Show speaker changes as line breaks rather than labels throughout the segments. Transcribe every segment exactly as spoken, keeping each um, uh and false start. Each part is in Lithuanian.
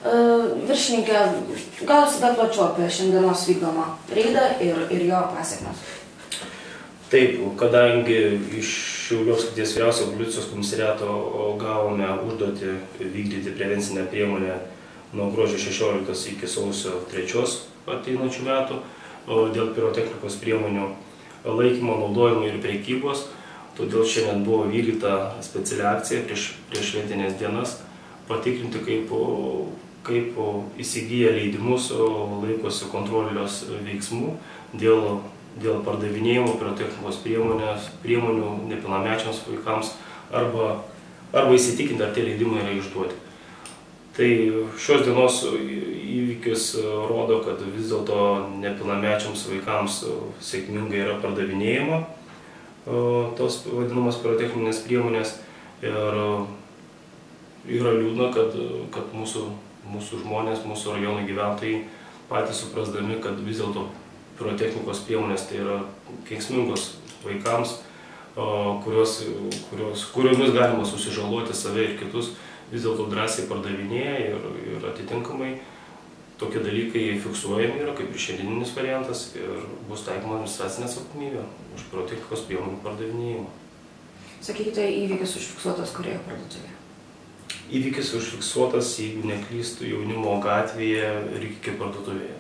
Viršininkė, gal jūs dar plačiau apie šiandienos vykdomą reidą ir, ir jo pasiekmes?
Taip, kadangi iš Šiaulių apskrities vyriausiojo policijos komisariato gavome užduotį vykdyti prevencinę priemonę nuo gruodžio šešioliktos iki sausio trečios ateinančių metų dėl pirotechnikos priemonių laikymo, naudojimo ir prekybos, todėl šiandien buvo vykdyta speciali akcija prieš, prieš šventinės dienas patikrinti, kaip, kaip įsigyję leidimus laikosi kontrolės veiksmų dėl dėl pardavinėjimo pirotechnikos priemonių nepilnamečiams vaikams arba, arba įsitikinti, ar tie leidimai yra išduoti. Tai šios dienos įvykis rodo, kad vis dėlto nepilnamečiams vaikams sėkmingai yra pardavinėjama tos vadinamas pirotechninės priemonės ir yra liūdna, kad, kad mūsų, mūsų žmonės, mūsų rajono gyventojai patys suprasdami, kad vis dėlto pirotechnikos priemonės tai yra kenksmingos vaikams, kurios, kurios, kuriomis galima susižaloti save ir kitus, vis dėlto drąsiai pardavinėja ir, ir atitinkamai tokie dalykai fiksuojami yra, kaip ir šiandieninis variantas, ir bus taikoma administracinė atsakomybė už pirotechnikos priemonių pardavinėjimą.
Sakykite, įvykis užfiksuotas kurioje parduotuvėje?
Įvykis užfiksuotas, jeigu neklystu, Jaunimo gatvėje Rikikė parduotuvėje.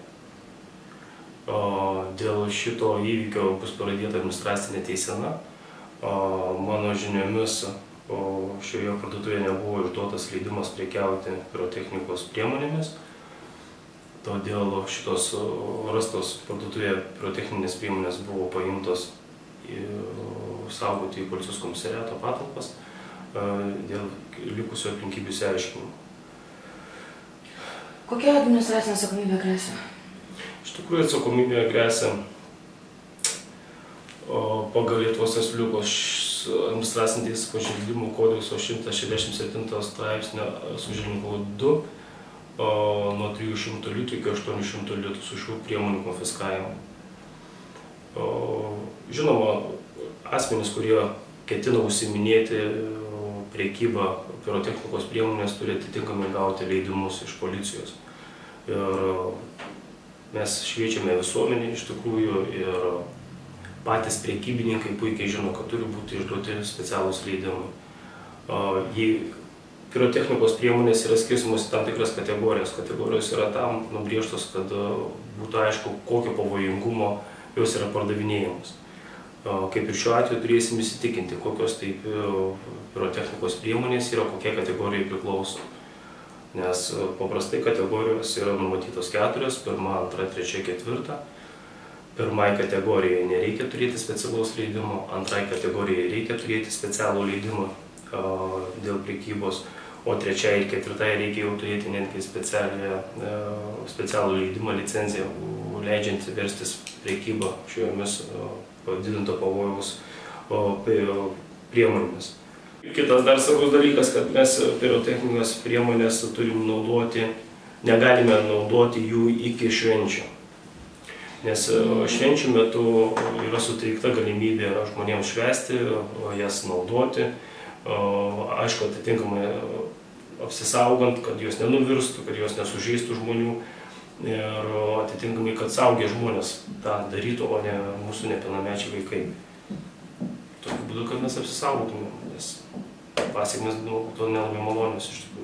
Dėl šito įvykio bus pradėta administracinė teisena. Mano žiniomis šioje parduotuvėje nebuvo išduotas leidimas prekiauti pirotechnikos priemonėmis. Todėl šitos rastos parduotuvėje pirotechninės priemonės buvo paimtos saugoti į policijos komisariato patalpas dėl likusių aplinkybių išsiaiškinimo.
Kokia administracinė atsakomybė gresia?
Iš tikrųjų atsakomybė gresia pagal Lietuvos Respublikos administracinio teisės pažeidimų kodekso šimtas šešiasdešimt septintas straipsnio sužeidimų du nuo trijų šimtų litų iki aštuonių šimtų litų su šių priemonių konfiskavimo. Žinoma, asmenys, kurie ketina užsiiminėti prekybą pirotechnikos priemonės, turi atitinkamai gauti leidimus iš policijos. Ir mes šviečiame visuomenį iš tikrųjų ir patys prekybininkai puikiai žino, kad turi būti išduoti specialūs leidimai. Jei pirotechnikos priemonės yra skirstomos į tam tikras kategorijas, kategorijos yra tam nubrėžtos, kad būtų aišku, kokio pavojingumo jos yra pardavinėjamos. Kaip ir šiuo atveju turėsim įsitikinti, kokios taip pirotechnikos priemonės yra, kokie kategorijai priklauso. Nes paprastai kategorijos yra numatytos keturios, pirma, antra, trečia, ketvirta. Pirmai kategorijai nereikia turėti specialaus leidimo, antrai kategorijai reikia turėti specialų leidimą dėl prekybos, o trečiai ir ketvirtai reikia jau turėti netgi specialų leidimą, licenciją, leidžiantį verstis prekybą šiomis padidinto pavojaus priemonėmis. Kitas dar svarbus dalykas, kad mes pirotechnikos priemonės turim naudoti, negalime naudoti jų iki švenčių. Nes švenčių metu yra suteikta galimybė žmonėms švęsti, jas naudoti, aišku, atitinkamai apsisaugant, kad jos nenuvirstų, kad jos nesužeistų žmonių ir atitinkamai, kad saugę žmonės tą darytų, o ne mūsų nepilnamečiai vaikai. Tokiu būdu, kad mes apsisaugotume, nes pasiekmes būtų nelabai malonios iš tikrųjų.